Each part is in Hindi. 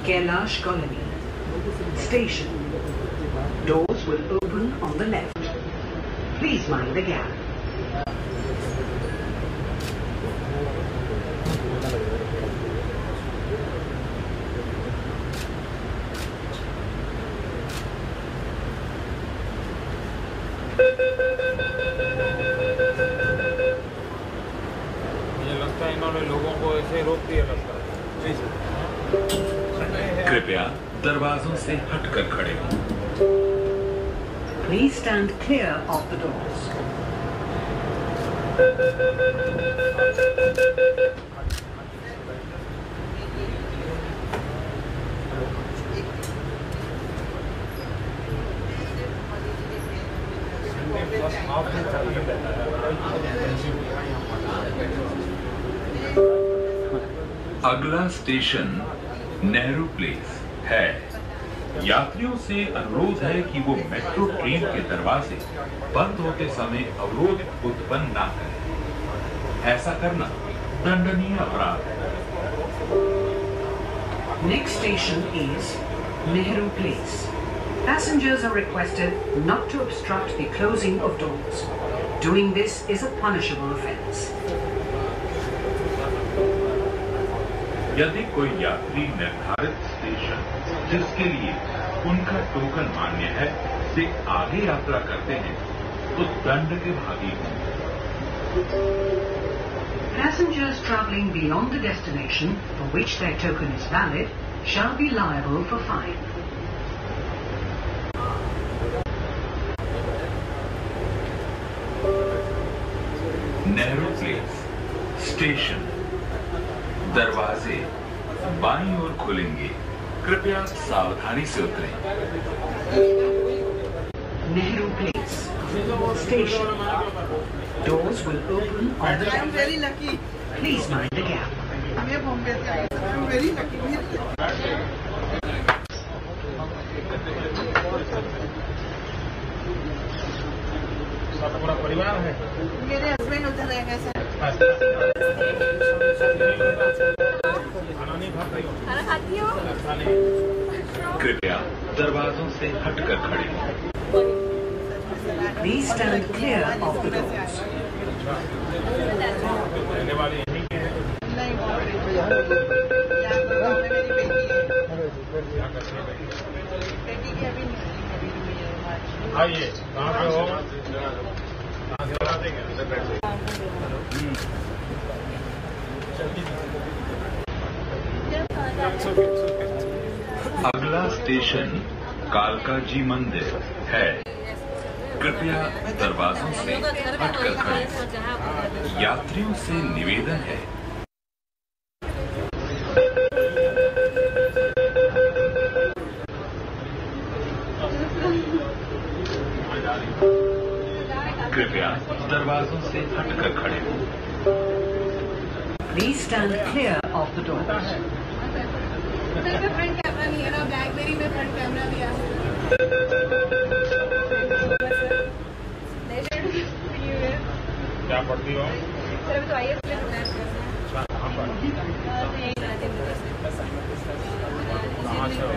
Kailash Colony. Station. Doors will open on the left. Please mind the gap. मुझे लगता है इन्होंने लोगों को ऐसे रोक दिया लगता है। कृपया दरवाजों से हटकर खड़े हों। Please stand clear of the doors. अगला स्टेशन नेहरू प्लेस है। यात्रियों से अनुरोध है कि वो मेट्रो ट्रेन के दरवाजे बंद होते समय अवरोध उत्पन्न ना करें। ऐसा करना दंडनीय अपराध है। Next station is Nehru Place. Passengers are requested not to obstruct the closing of doors. Doing this is a punishable offence. यदि कोई यात्री निर्धारित स्टेशन जिसके लिए उनका टोकन मान्य है से आगे यात्रा करते हैं तो दंड के भागी होंगे। Passengers travelling beyond the destination for which their token is valid shall be liable for fine. Nehru Place station. दरवाजे बाईं ओर खुलेंगे। कृपया सावधानी से उतरें। Nehru Place Station. Doors will open on the I'm left. very lucky. Please mind the gap. मैं बॉम्बे से आई हूँ। I'm very lucky. पूरा परिवार है। मेरे हस्बैंड उधर रहेंगे सर। खाना नहीं खाते हो? खाना खाती हो? कृपया दरवाजों से हटकर खड़े हों। Please stand clear of the doors. रहने वाले यहीं के हैं। नहीं बॉम्बे। यहाँ पे गाँव में मेरी बेटी है। क्या करते हैं भाई? बेटी की अभी नहीं हुई है मार्च। आइए, कहाँ पे हो? कहाँ से आते हैं? अंदर बैठ जाइए। अगला स्टेशन कालका जी मंदिर है। कृपया दरवाजों से हटकर खड़े हों। यात्रियों से निवेदन है। कृपया दरवाजों से हटकर खड़े हों। Please stand clear of the doors. Sir में फ्रंट कैमरा नहीं है ना, ब्लैकबेरी में फ्रंट कैमरा दिया है। क्या पढ़ती हो? सर अभी तो IAS में होना है। कहाँ पर? कहाँ से हो?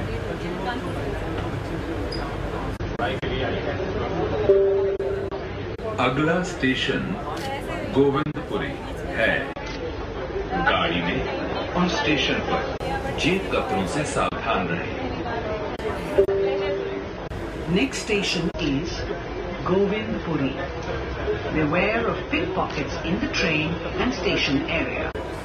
पढ़ाई के लिए आई है। अगला स्टेशन गोविंदपुरी है। गाड़ी में और स्टेशन पर जेब कतरों से सावधान रहें। Next station is Govindpuri. Beware of pickpockets in the train and station area.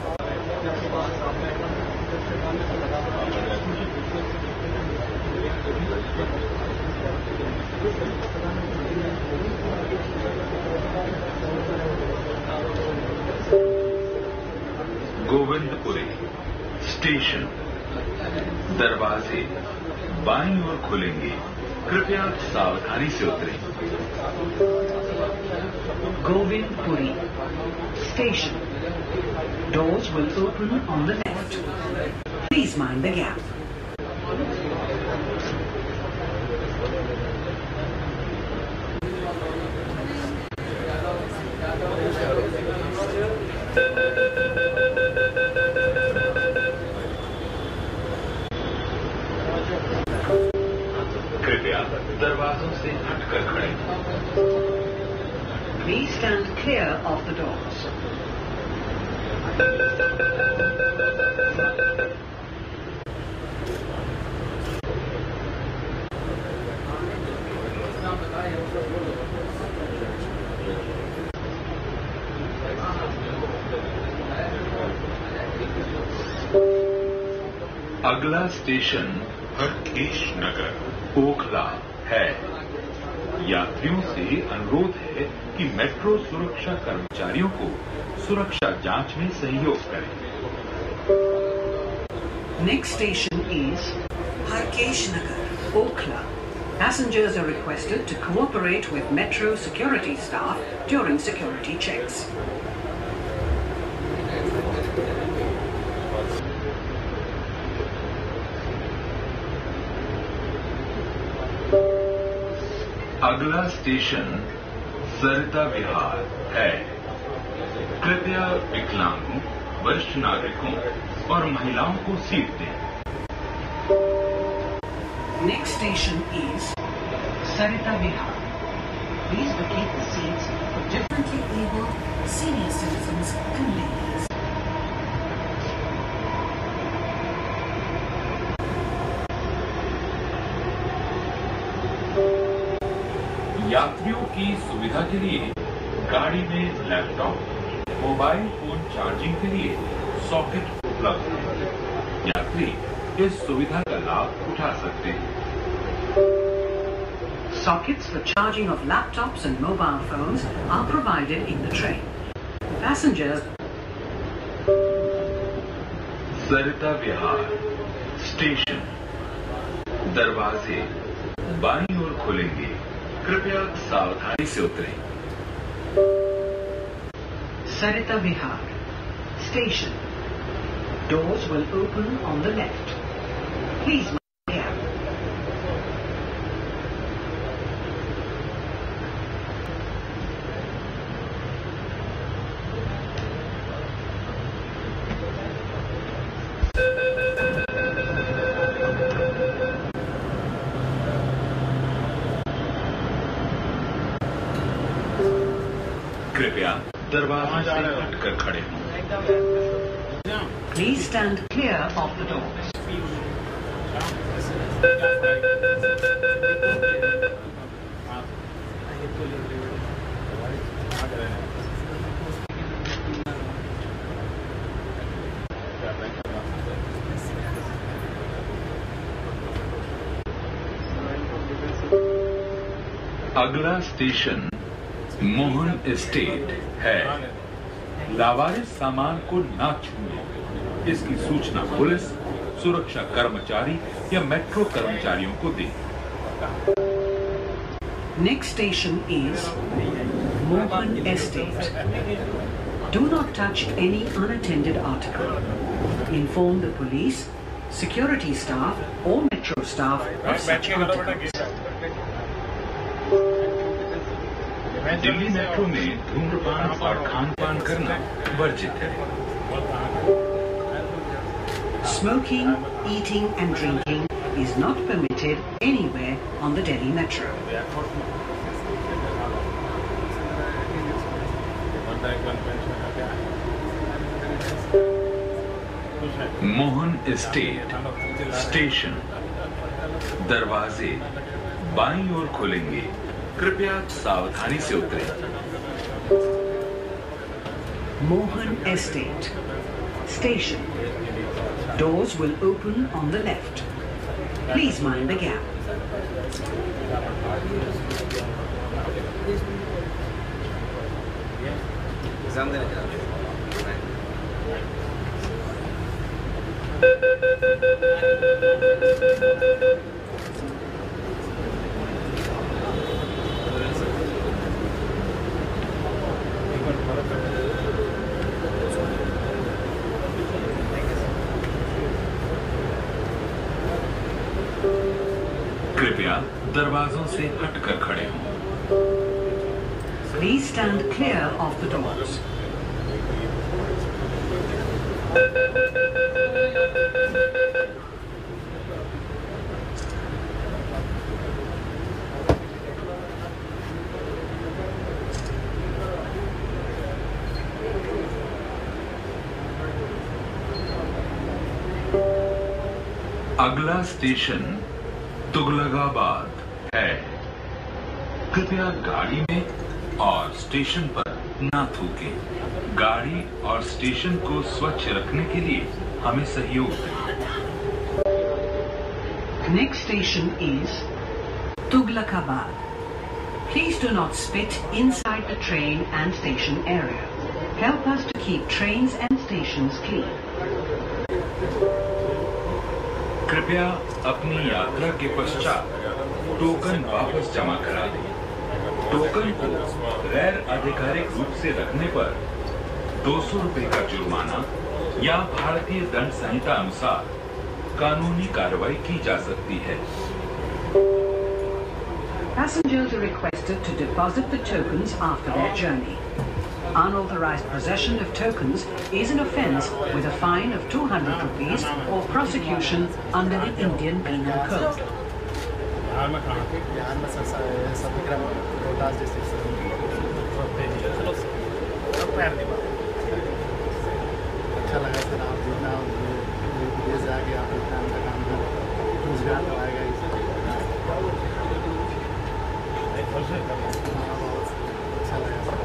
Govindpuri station. दरवाजे बाईं ओर खुलेंगे। कृपया सावधानी से उतरें। Govindpuri Station. Doors will open on the left. Please mind the gap. कृपया दरवाजों से हटकर खड़े हों। Please stand clear of the doors. अगला स्टेशन हरकेश नगर ओखला है। यात्रियों से अनुरोध है कि मेट्रो सुरक्षा कर्मचारियों को सुरक्षा जांच में सहयोग करें। Next station is Harkesh Nagar, Okhla. Passengers are requested to cooperate with metro security staff during security checks. अगला स्टेशन सरिता विहार है। कृपया विकलांगों, वरिष्ठ नागरिकों और महिलाओं को सीट दें। Next station is Sarita Vihar. Please vacate the seats for differently abled senior citizens and ladies. यात्रियों की सुविधा के लिए गाड़ी में लैपटॉप, मोबाइल फोन चार्जिंग के लिए सॉकेट उपलब्ध है। यात्री इस सुविधा का लाभ उठा सकते हैं। Sockets for charging of laptops and mobile phones are provided in the train. Passengers. Sarita Vihar station, दरवाजे बाईं ओर खुलेंगे। कृपया सावधानी से उतरें। Sarita Vihar Station. Doors will open on the left. Please mind the gap. कृपया दरवाजे से हटकर खड़े हों। Please stand clear of the doors. अगला स्टेशन मोहन एस्टेट है। लावारिस सामान को न छूएं। इसकी सूचना पुलिस, सुरक्षा कर्मचारी या मेट्रो कर्मचारियों को दें। Next station is Mohan Estate. Do not touch any unattended article. Inform the police, security staff or metro staff of such articles. Delhi Metro में धूम्रपान और खानपान करना वर्जित है। Smoking, eating and drinking is not permitted anywhere on the Delhi Metro. Mohan Estate station, दरवाजे बाईं ओर खुलेंगे। कृपया सावधानी से उतरें। Mohan Estate Station. Doors will open on the left. Please mind the gap. कृपया दरवाजों से हटकर खड़े हों। Please stand clear of the doors. अगला स्टेशन तुगलकाबाद है। कृपया गाड़ी में और स्टेशन पर ना थूकें। गाड़ी और स्टेशन को स्वच्छ रखने के लिए हमें सहयोग दें। Next station is Tughlakabad. Please do not spit inside the train and station area. Help us to keep trains and stations clean. कृपया अपनी यात्रा के पश्चात टोकन वापस जमा करा दें। टोकन को गैर आधिकारिक रूप से रखने पर 200 रुपए का जुर्माना या भारतीय दंड संहिता अनुसार कानूनी कार्रवाई की जा सकती है। Passengers are requested to deposit the tokens after their journey. Unauthorized possession of tokens is an offence with a fine of 200 rupees or prosecution under the Indian Penal Code. अच्छा लगा सर, आप जितना विदेश जाके आप इतना काम कर रोजगार लगाएगा इसे। अच्छा लगा सर।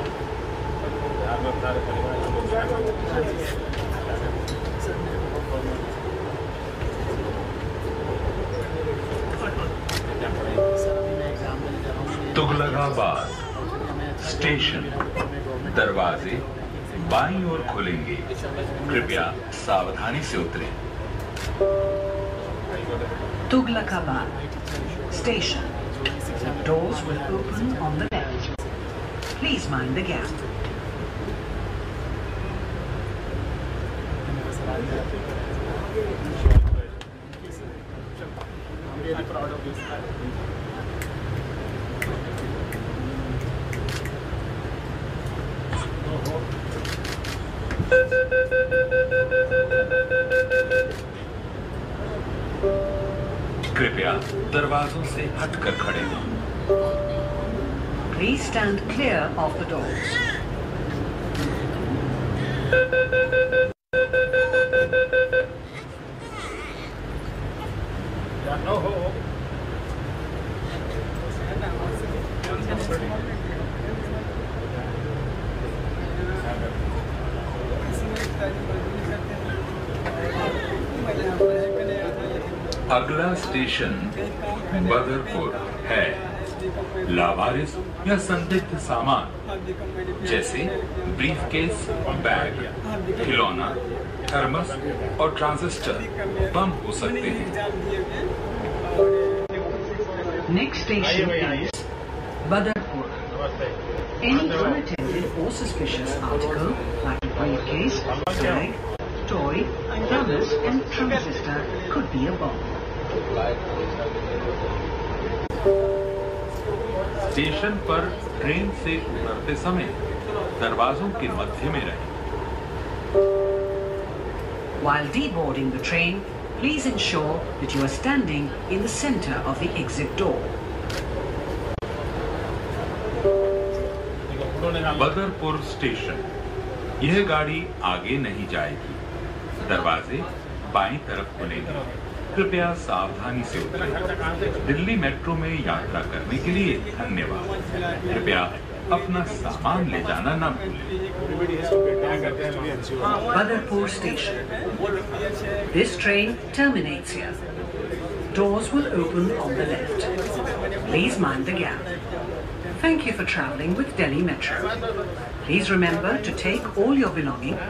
तुगलकाबाद स्टेशन दरवाजे बाईं ओर खुलेंगे। कृपया सावधानी से उतरें। Tughlakabad Station. The doors will open on the left. Please mind the gap. I'm really proud of this. कृपया दरवाजों से हटकर खड़े हों। Please stand clear of the doors. अगला स्टेशन बदरपुर है। लावारिस या संदिग्ध सामान जैसे ब्रीफकेस, बैग, खिलौना, थर्मस और ट्रांजिस्टर बम हो सकते हैं। Next station is Badarpur. Any unattended or suspicious article like a briefcase, bag, toy, thermos and transistor could be a bomb. Station पर ट्रेन से उतरते समय दरवाजों के मध्य में रहें। While deboarding the train, please ensure that you are standing in the center of the exit door. Badarpur station. यह गाड़ी आगे नहीं जाएगी। दरवाजे बाईं तरफ खुलेंगे। कृपया सावधानी से उतरें। दिल्ली मेट्रो में यात्रा करने के लिए धन्यवाद। कृपया अपना सामान ले जाना न भूलें। Badarpur Station. This train terminates here. Doors will open on the left. Please mind the gap. Thank you for traveling with Delhi Metro. Please remember to take all your belongings.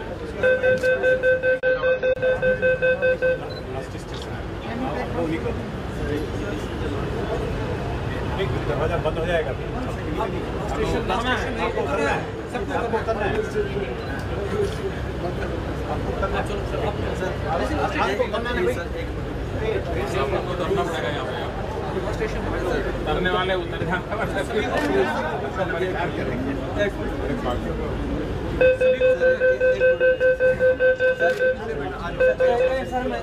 दरवाजा बंद हो जाएगा। स्टेशन आपको करना है, आपको करना है, आपको करना है भाई। आपको करना पड़ेगा यहाँ पे। करने वाले उतर जाना।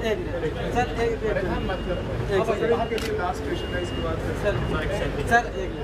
सर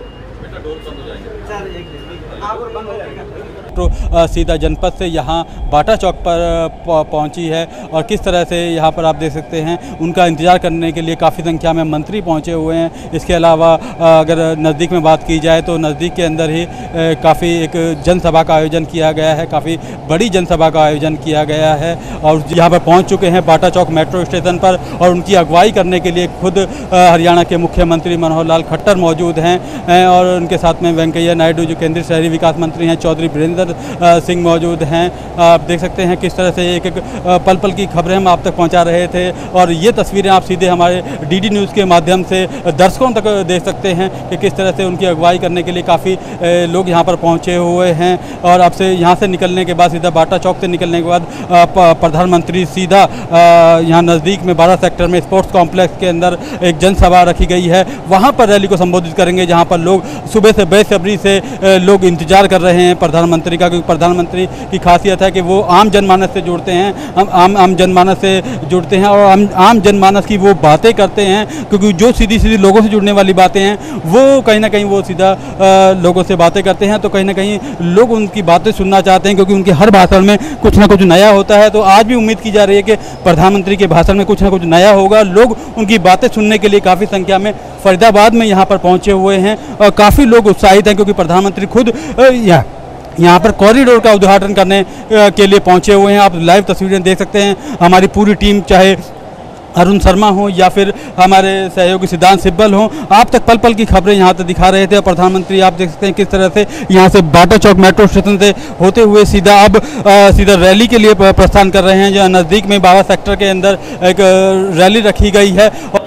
मेट्रो सीधा जनपद से यहाँ बाटा चौक पर पहुँची है और किस तरह से यहाँ पर आप देख सकते हैं उनका इंतज़ार करने के लिए काफ़ी संख्या में मंत्री पहुँचे हुए हैं। इसके अलावा अगर नज़दीक में बात की जाए तो नज़दीक के अंदर ही काफ़ी एक जनसभा का आयोजन किया गया है, काफ़ी बड़ी जनसभा का आयोजन किया गया है और यहाँ पर पहुँच चुके हैं बाटा चौक मेट्रो स्टेशन पर और उनकी अगुवाई करने के लिए खुद हरियाणा के मुख्यमंत्री मनोहर लाल खट्टर मौजूद हैं और उनके साथ में वेंकैया नायडू जो केंद्रीय शहरी विकास मंत्री हैं, चौधरी वीरेंद्र सिंह मौजूद हैं। आप देख सकते हैं किस तरह से एक एक पल पल की खबरें हम आप तक पहुंचा रहे थे और ये तस्वीरें आप सीधे हमारे डीडी न्यूज़ के माध्यम से दर्शकों तक देख सकते हैं कि किस तरह से उनकी अगुवाई करने के लिए काफ़ी लोग यहाँ पर पहुँचे हुए हैं। और आपसे यहाँ से निकलने के बाद सीधा बाटा चौक से निकलने के बाद प्रधानमंत्री सीधा यहाँ नज़दीक में 12 सेक्टर में स्पोर्ट्स कॉम्प्लेक्स के अंदर एक जनसभा रखी गई है, वहाँ पर रैली को संबोधित करेंगे, जहाँ पर लोग सुबह से बेसब्री से लोग इंतजार कर रहे हैं प्रधानमंत्री का, क्योंकि प्रधानमंत्री की खासियत है कि वो आम जनमानस से जुड़ते हैं, आम जनमानस से जुड़ते हैं और आम जनमानस की वो बातें करते हैं, क्योंकि जो सीधी सीधी लोगों से जुड़ने वाली बातें हैं वो कहीं ना कहीं वो सीधा लोगों से बातें करते हैं, तो कहीं ना कहीं लोग उनकी बातें सुनना चाहते हैं क्योंकि उनके हर भाषण में कुछ ना कुछ नया होता है। तो आज भी उम्मीद की जा रही है कि प्रधानमंत्री के भाषण में कुछ ना कुछ नया होगा। लोग उनकी बातें सुनने के लिए काफ़ी संख्या में फरीदाबाद में यहाँ पर पहुँचे हुए हैं और काफ़ी लोग उत्साहित हैं क्योंकि प्रधानमंत्री खुद यहाँ पर कॉरिडोर का उद्घाटन करने के लिए पहुँचे हुए हैं। आप लाइव तस्वीरें देख सकते हैं, हमारी पूरी टीम चाहे अरुण शर्मा हो या फिर हमारे सहयोगी सिद्धांत सिब्बल हों, आप तक पल पल की खबरें यहाँ तक दिखा रहे थे। प्रधानमंत्री आप देख सकते हैं किस तरह से यहाँ से बाटा चौक मेट्रो स्टेशन से होते हुए सीधा रैली के लिए प्रस्थान कर रहे हैं, जहाँ नज़दीक में 12 सेक्टर के अंदर एक रैली रखी गई है।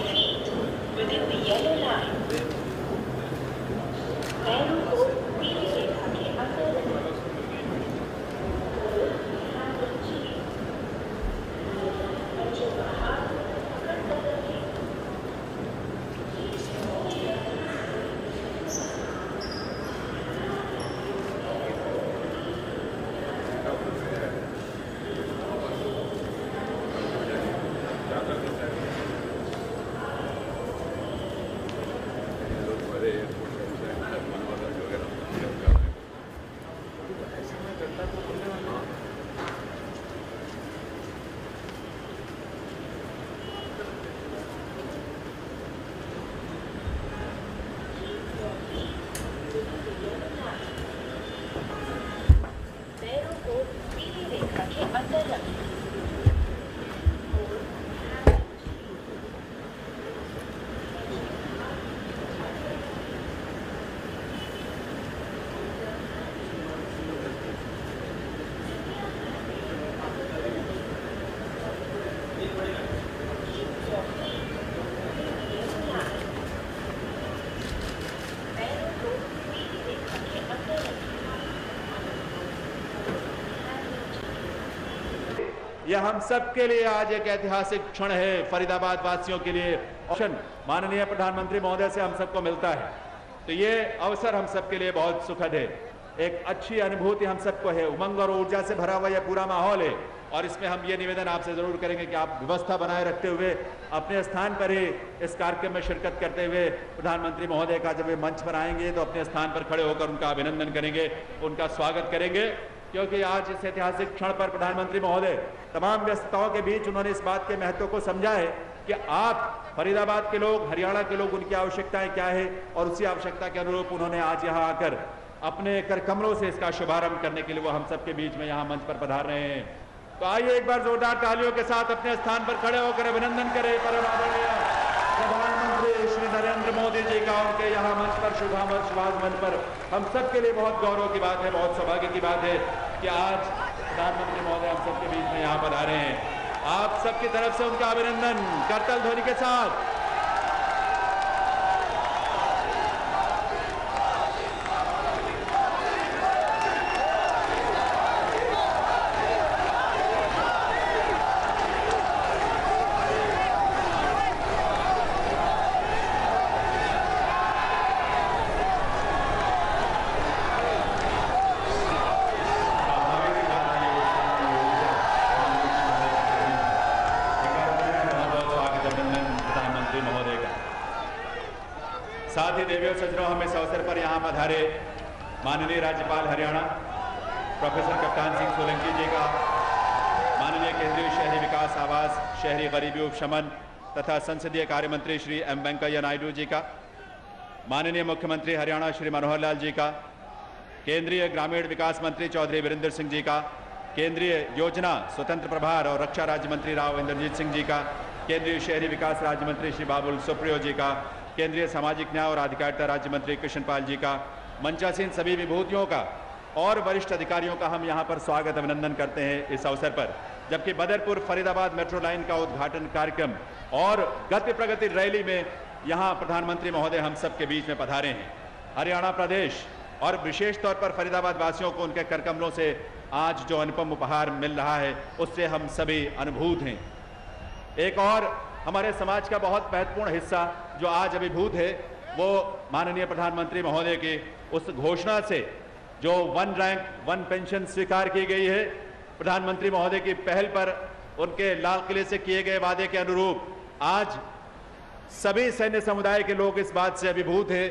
यह हम सब के लिए आज एक ऐतिहासिक क्षण है, फरीदाबाद वासियों के लिए। ऑप्शन माननीय प्रधानमंत्री महोदय से हम सबको मिलता है, तो ये अवसर हम सब के लिए बहुत सुखद है। एक अच्छी अनुभूति हम सबको है, उमंग और ऊर्जा से भरा हुआ यह पूरा माहौल है और इसमें हम ये निवेदन आपसे जरूर करेंगे कि आप व्यवस्था बनाए रखते हुए अपने स्थान पर ही इस कार्यक्रम में शिरकत करते हुए प्रधानमंत्री महोदय का जब वे मंच पर आएंगे तो अपने स्थान पर खड़े होकर उनका अभिनंदन करेंगे, उनका स्वागत करेंगे, क्योंकि आज इस ऐतिहासिक क्षण पर प्रधानमंत्री महोदय तमाम व्यस्तताओं के बीच उन्होंने इस बात के महत्व को समझा है कि आप फरीदाबाद के लोग, हरियाणा के लोग, उनकी आवश्यकताएं क्या है और उसी आवश्यकता के अनुरूप उन्होंने आज यहाँ आकर अपने कर कमरों से इसका शुभारंभ करने के लिए वो हम सबके बीच में यहाँ मंच पर पधार रहे हैं। तो आइए एक बार जोरदार तालियों के साथ अपने स्थान पर खड़े होकर अभिनंदन करें परम आदरणीय प्रधानमंत्री श्री नरेंद्र मोदी जी का उनके यहाँ मंच पर शुभागमन पर। हम सब के लिए बहुत गौरव की बात है, बहुत सौभाग्य की बात है कि आज प्रधानमंत्री महोदय हम सबके बीच में यहाँ पधारे हैं। आप सबकी तरफ से उनका अभिनंदन करतल ध्वनि के साथ। साथ ही देवियों सज्जनों, हम इस अवसर पर यहाँ पधारे माननीय राज्यपाल हरियाणा प्रोफेसर कप्तान सिंह सोलंकी जी का, माननीय केंद्रीय शहरी विकास, आवास, शहरी गरीबी उपशमन तथा संसदीय कार्य मंत्री श्री एम वेंकैया नायडू जी का, माननीय मुख्यमंत्री हरियाणा श्री मनोहर लाल जी का, केंद्रीय ग्रामीण विकास मंत्री चौधरी वीरेंद्र सिंह जी का, केंद्रीय योजना, स्वतंत्र प्रभार और रक्षा राज्य मंत्री राव इंद्रजीत सिंह जी का, केंद्रीय शहरी विकास राज्य मंत्री श्री बाबुल सुप्रियो जी का, केंद्रीय सामाजिक न्याय और अधिकारिता राज्य मंत्री कृष्णपाल जी का, मंचासीन सभी विभूतियों का और वरिष्ठ अधिकारियों का हम यहाँ पर स्वागत अभिनंदन करते हैं इस अवसर पर। जबकि बदरपुर फरीदाबाद मेट्रो लाइन का उद्घाटन कार्यक्रम और गति प्रगति रैली में यहाँ प्रधानमंत्री महोदय हम सबके बीच में पधारे हैं। हरियाणा प्रदेश और विशेष तौर पर फरीदाबाद वासियों को उनके करकमलों से आज जो अनुपम उपहार मिल रहा है उससे हम सभी अनुभूत हैं। एक और हमारे समाज का बहुत महत्वपूर्ण हिस्सा जो आज अभिभूत है वो माननीय प्रधानमंत्री महोदय की उस घोषणा से जो 1 रैंक 1 पेंशन स्वीकार की गई है। प्रधानमंत्री महोदय की पहल पर उनके लाल किले से किए गए वादे के अनुरूप आज सभी सैन्य समुदाय के लोग इस बात से अभिभूत हैं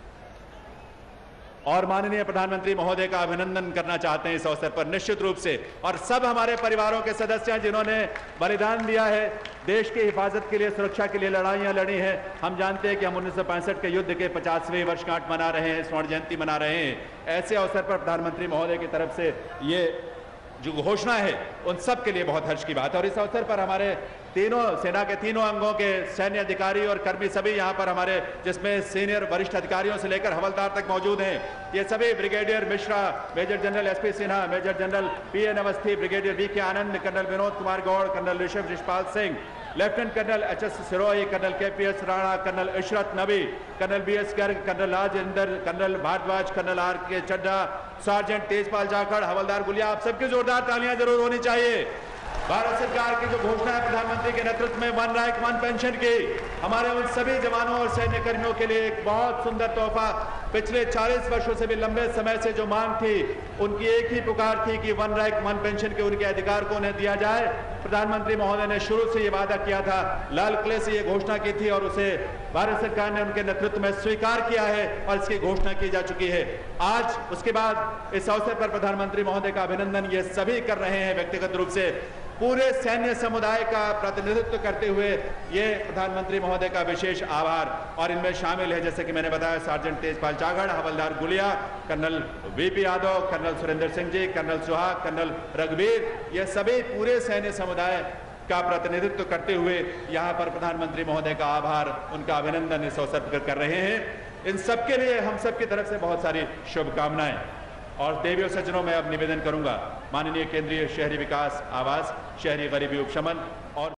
और माननीय प्रधानमंत्री महोदय का अभिनंदन करना चाहते हैं इस अवसर पर निश्चित रूप से। और सब हमारे परिवारों के सदस्य हैं जिन्होंने बलिदान दिया है, देश की हिफाजत के लिए, सुरक्षा के लिए लड़ाइयां लड़ी हैं। हम जानते हैं कि हम 1965 के युद्ध के 50वें वर्षगांठ मना रहे हैं, स्वर्ण जयंती मना रहे हैं। ऐसे अवसर पर प्रधानमंत्री महोदय की तरफ से ये जो घोषणा है उन सब के लिए बहुत हर्ष की बात है। और इस अवसर पर हमारे तीनों सेना के तीनों अंगों के सैन्य अधिकारी और कर्मी सभी यहाँ पर हमारे, जिसमें सीनियर वरिष्ठ अधिकारियों से लेकर हवलदार तक मौजूद हैं। ये सभी brigadier Mishra, major general SP Sinha, major general PN Awasthi, brigadier VK Anand, colonel Vinod Kumar Gaur, colonel Rishabh Rishpal Singh, lieutenant colonel HS Sirohi, colonel KPS Rana, colonel Ishrat Nabi, colonel BS Garg, colonel Rajendra, colonel Bhardwaj, colonel RK. Chadha, sergeant Tejpal Jakhar, havildar Gulia, आप सबकी जोरदार तालियां जरूर होनी चाहिए। भारत सरकार की जो घोषणा है प्रधानमंत्री के नेतृत्व में 1 रैंक 1 पेंशन की, हमारे उन सभी जवानों और सैन्य कर्मियों के लिए एक बहुत सुंदर तोहफा। पिछले 40 वर्षों से भी लंबे समय से जो मांग थी, उनकी एक ही पुकार थी कि 1 रैंक 1 पेंशन के उनके अधिकार को उन्हें दिया जाए। प्रधानमंत्री महोदय ने शुरू से ये वादा किया था, लाल किले से ये घोषणा की थी और उसे भारत सरकार ने उनके नेतृत्व में स्वीकार किया है और इसकी घोषणा की जा चुकी है। आज उसके बाद इस अवसर पर प्रधानमंत्री महोदय का अभिनंदन ये सभी कर रहे हैं। व्यक्तिगत रूप से पूरे सैन्य समुदाय का प्रतिनिधित्व करते हुए ये प्रधानमंत्री महोदय का विशेष आभार। और इनमें शामिल है, जैसे कि मैंने बताया, sergeant Tejpal Jakhar, havildar Gulia, colonel VP Yadav, colonel Surendra Singh ji, colonel Suhag, colonel रघुवीर, ये सभी पूरे सैन्य समुदाय का प्रतिनिधित्व करते हुए यहाँ पर प्रधानमंत्री महोदय का आभार, उनका अभिनंदन इस अवसर पर कर रहे हैं। इन सबके लिए हम सबकी तरफ से बहुत सारी शुभकामनाएं। और देवियों सज्जनों, मैं अब निवेदन करूंगा माननीय केंद्रीय शहरी विकास, आवास, शहरी गरीबी उपशमन और